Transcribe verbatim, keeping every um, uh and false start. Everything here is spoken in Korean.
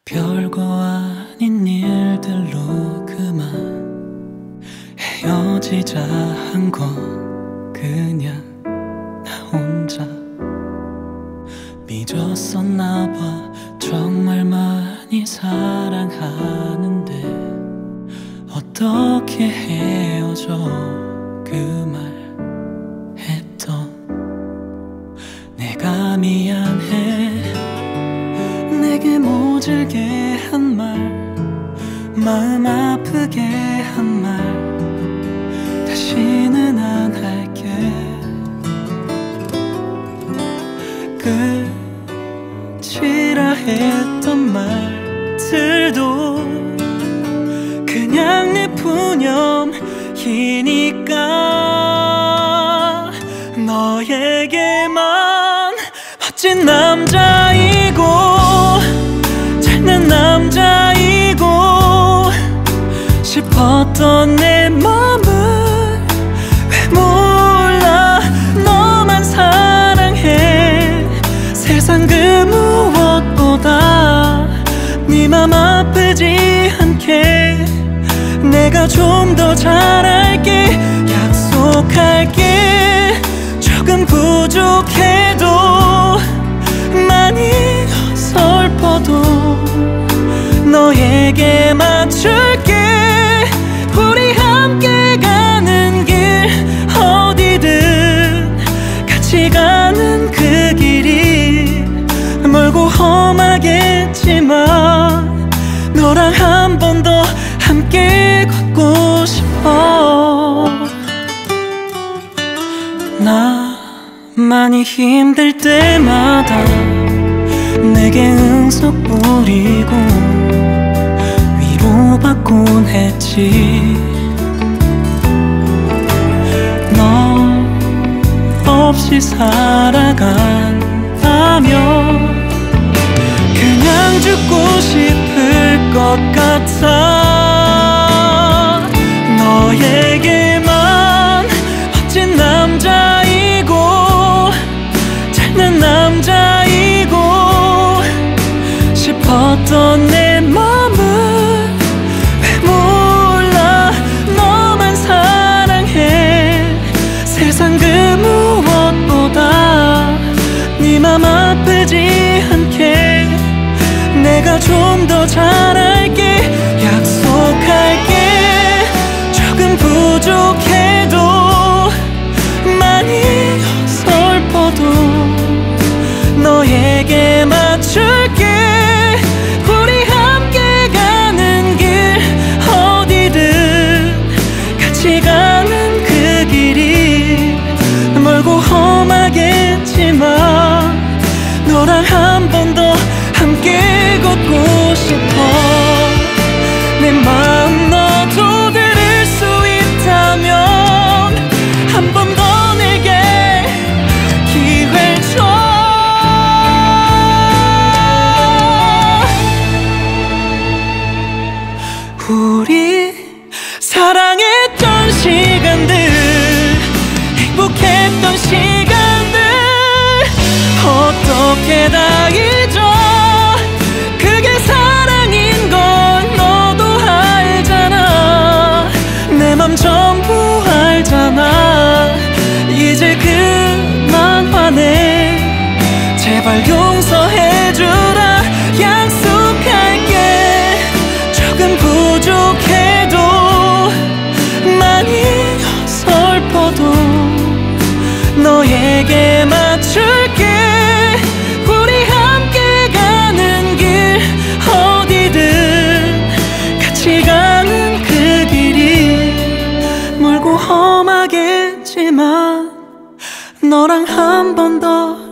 별거 아닌 일들로 그만 헤어지자 한 건 그냥 나 혼자 삐졌었나 봐. 정말 많이 사랑하는데 어떻게 헤어져 그 말 했던 내가 미안해. 내게 모질게 한 말, 마음 아프게 한 말 다시는 안 할게. 끝이라 했던 말들도 그냥 내 푸념이니까. 너에게만 멋진 남자이고 잘난 남자이고 싶었던 내 맘을 왜 몰라. 너만 사랑해. 세상 그 무엇보다 네 맘 아프지 않게 내가 좀 더 잘할게. 약속할게. 조금 부족해도 많이 어설퍼도 너에게 맞출게. 우리 함께 가는 길 어디든 같이 가는 그 길이 멀고 험하겠지만 너랑 한 번 더 함께 걷고 싶어. 나 많이 힘들 때마다 내게 응석 뿌리고 위로받곤 했지. 너 없이 살아간다면 그냥 죽고 싶을 것 같아. 너에게만 멋진 남자이고 잘난 남자이고 싶었던 내 맘을 왜 몰라. 너만 사랑해. 세상 그 무엇보다 네 맘 아프지 않게 내가 좀 더 잘할게. 약속할게. 조금 부족해도 많이 어설퍼도 너에게 맞출게. 우리 함께 가는 길 어디든 같이 가는 그 길이 멀고 험하겠지만 너랑 한 번 더 함께 걷고 싶어. 내 마음 너도 들을 수 있다면 한 번 더 내게 기회 줘. 우리 사랑했던 시간들 행복했던 시간들 어떻게 다 잊어. 그게 사랑인 건 너도 알잖아. 내 맘 전부 알잖아. 이제 그만 화내. 제발 용서해주라. 약속할게. 조금 부족해도 많이 어설퍼도 너에게 맞출게. 우리 함께 가는 길 어디든 같이 가는 그 길이 멀고 험하겠지만 너랑 한 번 더